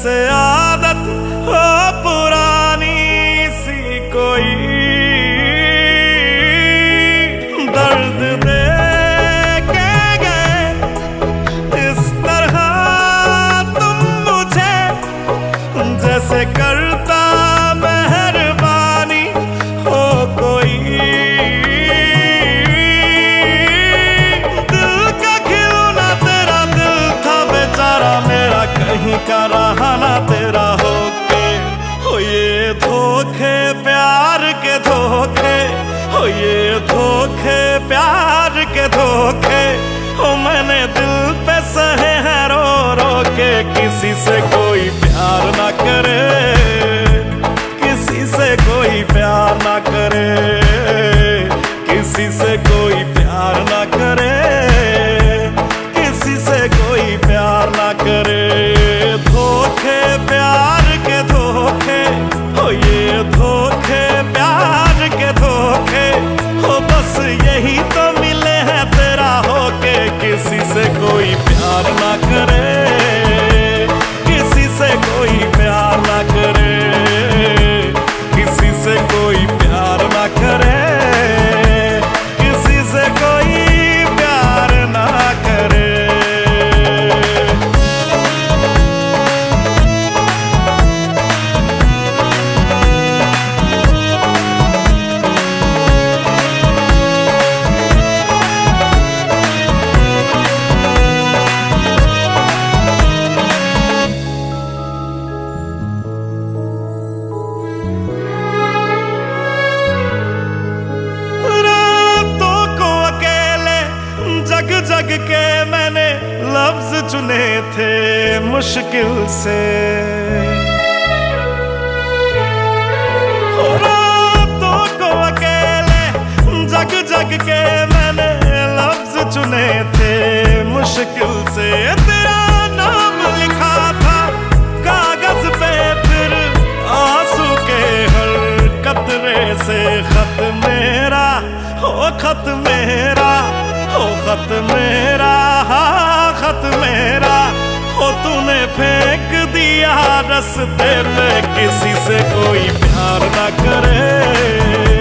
जैसे आदत हो पुरानी सी कोई, दर्द दे के गए इस तरह तुम मुझे, जैसे करता मेहरबानी हो कोई। दिल का खिलौना तेरा दिल था बेचारा मेरा, कहीं का रहा ना तेरा होके। हो ये धोखे प्यार के धोखे, हो ये धोखे प्यार के धोखे, हो मैंने दिल पे सहे हैं रो रो के। किसी से कोई प्यार ना करे, किसी से कोई प्यार ना करे, किसी से कोई प्यार ना करे, किसी से कोई प्यार ना करे। धोखे प्यार के धोखे, हो ये धोखे प्यार के धोखे, हो बस यही तो मिले हैं तेरा होके। किसी से कोई प्यार ना करे, किसी से कोई प्यार ना करे, किसी से कोई प्यार ना करे, किसी से कोई प्यार ना करे। जग के मैंने लफ्ज चुने थे मुश्किल से, रातों को अकेले जग जग के मैंने लफ्ज चुने थे मुश्किल से। तेरा नाम लिखा था कागज पे, फिर आंसू के हर कतरे से खत मेरा हो, खत मेरा हो, खत मेरा, हाँ खत मेरा हो, तूने फेंक दिया रास्ते पे। किसी से कोई प्यार ना करे,